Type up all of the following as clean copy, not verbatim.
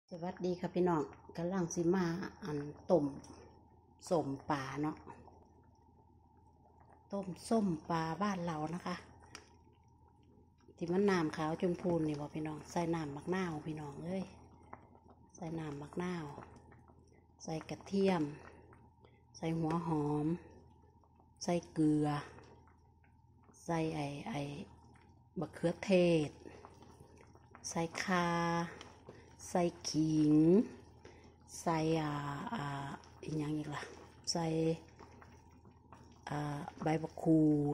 สวัสดีค่ะพี่น้องกำลังสิมาต้มส้มปลาเนาะต้มส้มปลาบ้านเรานะคะที่มันน้ำขาวจนพูนนี่บอกพี่น้องใส่น้ำมักนาวพี่น้องเอ้ยใส่น้ำมักนาวใส่กระเทียมใส่หัวหอมใส่เกลือใส่ไอมะเขือเทศใส่ข่าใส่ขิงใส่อีกอย่างอีกล่ะใส่ใบมะกรูด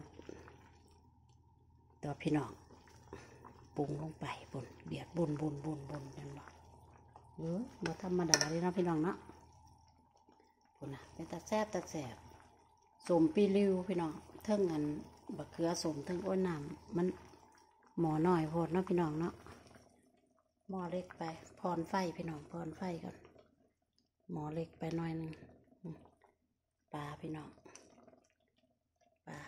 ตัวพี่น้องปรุงลงไปบนเบียดบนกันบ่มาธรรมดาเลยนะพี่น้องเนาะคนน่ะเป็นตาแซ่บสมปีริวพี่น้องเทิงอันบะเขือสมเทิงอ้นน้ำมันหมอหน่อยโพดเนาะพี่น้องเนาะหม้อเล็กไปพรไฟพี่น้องพรไฟก่อนหม้อเล็กไปหน่อยนึงปลาพี่น้องปลา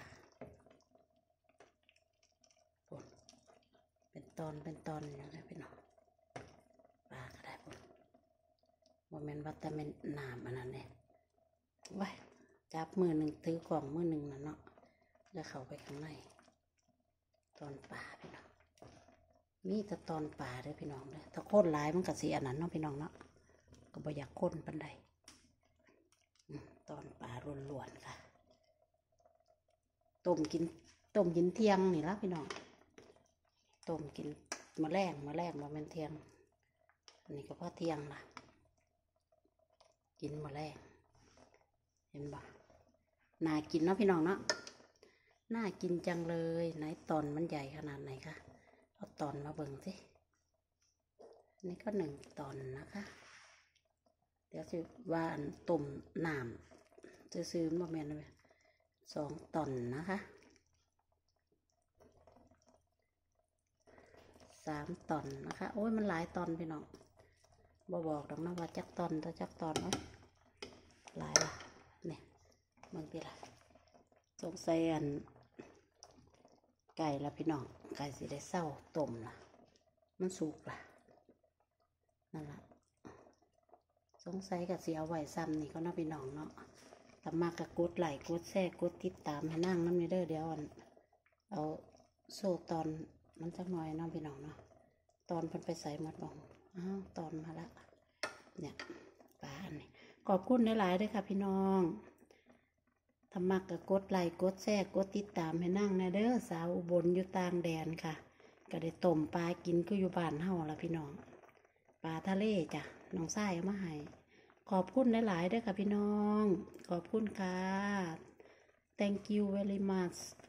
ปุ่นเป็นตอนอย่างนี้พี่น้องปลาก็ได้ปุ่นโมเมนต์วัตเมนหนามอันนั้นเนี่ยไว้จับมือหนึ่งถือกล่องมือหนึ่งนะเนาะจะเข้าไปข้างในตอนปลาพี่น้องมีแต่ตอนป่าเลยพี่น้องเลยถ้าโค่นหลายมันก็สีอันนั้นเนาะพี่น้องเนาะก็บ่อยากโค่นปันใดตอนป่าล้วนๆค่ะต้มกินเที่ยงนี่ละพี่น้องต้มกินมาแรงมาเป็นเที่ยงอันนี้ก็พอเที่ยงละกินมาแรงเห็นบ่น่ากินเนาะพี่น้องเนาะน่ากินจังเลยไหนตอนมันใหญ่ขนาดไหนคะเอาตอนมาเบิ่งสินี่ก็1 ตอนนะคะเดี๋ยวสิว่าต้มน้ำซื้อมาแม่นเลย2 ตอนนะคะ3 ตอนนะคะโอ้ยมันหลายตอนพี่น้องบอกดอกนะว่าจักตอนแต่จักตอนหลายละเนี่ยบางทีละสงสัยไก่ละพี่น้องไก่สิได้เศร้าต้มละมันสุกละนั่นละสงสัยกับสิเอาไว้ซ้ำนี่ก็น่าพี่น้องเนาะแต่มากกับกดไลค์กดแชร์กดติดตามให้นั่งน้ำเด้อเดี๋ยวเอาโซ่ตอนมันจักหน่อยน้องพี่น้องเนาะตอนเพิ่นไปใส่หมดบ่ตอนมาละเนี่ยปลาอันนี้ขอบคุณหลายๆด้วยค่ะพี่น้องทำมักกับกดไลค์กดแชร์กดติดตามให้นั่งนะเด้อสาวอุบลอยู่ต่างแดนค่ะก็ได้ต้มปลากินก็อยู่บ้านเฮาละพี่น้องปลาทะเลจ้ะน้องไส้เอามาให้ขอบคุณหลายๆด้วยค่ะพี่น้องขอบคุณค่ะ thank you very much